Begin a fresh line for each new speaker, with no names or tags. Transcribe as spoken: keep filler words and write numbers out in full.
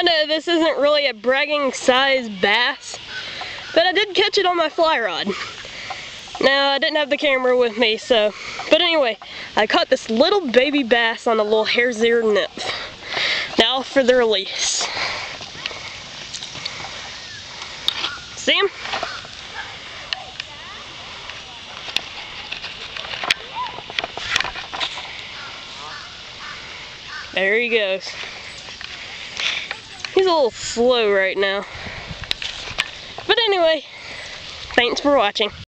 know this isn't really a bragging size bass, but I did catch it on my fly rod. Now, I didn't have the camera with me, so, but anyway, I caught this little baby bass on a little hare's ear nymph. Now for the release. See him? There he goes. He's a little slow right now. But anyway, thanks for watching.